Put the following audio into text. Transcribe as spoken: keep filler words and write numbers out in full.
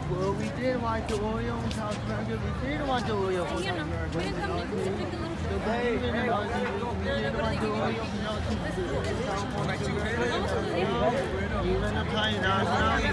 Well, we did watch the Orioles house burger. We did watch the Orioles house burger. We did watch the Orioles house burger. Even the Pine Knots.